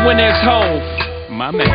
when there's Hov, my man.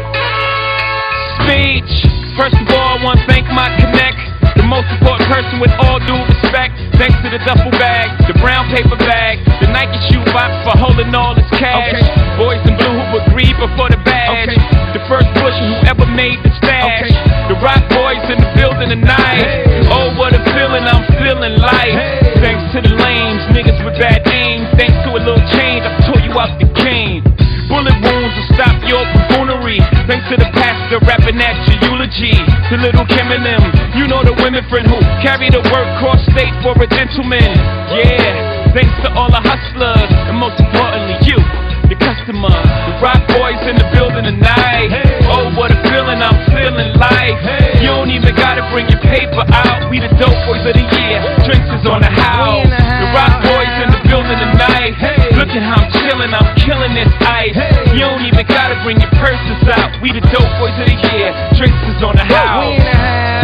Speech. First of all, I want to thank my connect, the most important person with all due respect. Thanks to the duffel bag, the brown paper bag, the Nike shoe box for holding all this cash. Boys in blue who agreed before the badge. The first pusher who ever made the stash. The rock boys in the building tonight. Oh, what a feeling, I'm feeling life. Thanks to the lames, niggas with bad aim. Thanks to a little change, I tore you out the cane. Bullet wounds will stop your buffoonery. Thanks to the pastor rapping at your eulogy. To Little Kim and them, you know the women friend who carry the work cross state for a gentleman. Yeah, thanks to all the hustlers, and most importantly you, the customer. The rock boys in the building tonight. Oh, what a feeling, I'm feeling life. You don't even gotta bring your paper out. We the dope boys of the year, drinks is on the house. The rock boys in the building tonight. Look at how I'm chilling, I'm killing this ice. You don't even gotta bring your purses out. We the dope boys of the year, drinks is on the house. We in the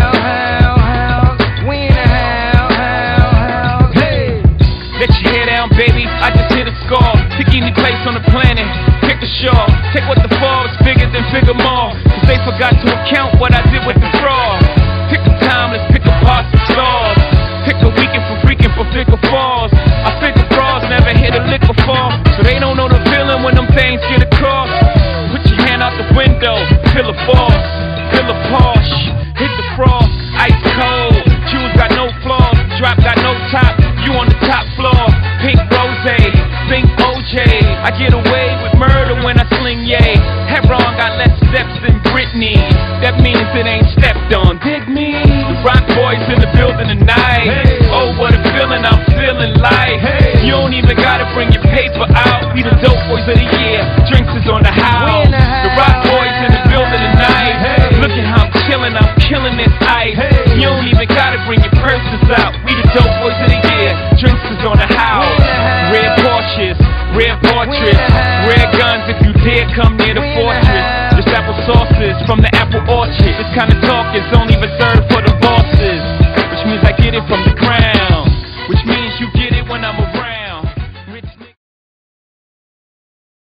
house, we in the house, hey. Let your hair down, baby, I just hit a score. Pick any place on the planet, pick a shore. Take what the fall is bigger than Figure More. Cause they forgot to account what I did with the fraud. Pick a time, let's pick apart some flaws. Pick a weekend for freaking for bigger falls. I figure frauds never hit a lick before, so they don't know the feeling when them things get across. Put your hand out the window, feel a force, feel a Porsche, hit the frost, ice cold. Shoes got no flaws, drop got no top, you on the top floor. Pink rose, think OJ. I get away with murder when I sling yay. Heron got less steps than Britney. That means it ain't stepped on, dig me. The rock boys in the building tonight. Oh, what a feeling, I'm feeling life. You don't even gotta bring your paper out. We the dope boys of the year, drinks is on the house. The rock boys in the building tonight. Look at how I'm chilling, I'm killing this ice. You don't even gotta bring your purses out. We the dope boys of the year, drinks is on the house. Red Porsches, red portraits, red guns if you dare come near the fortress. This apple sauces from the apple orchard. This kind of talk is only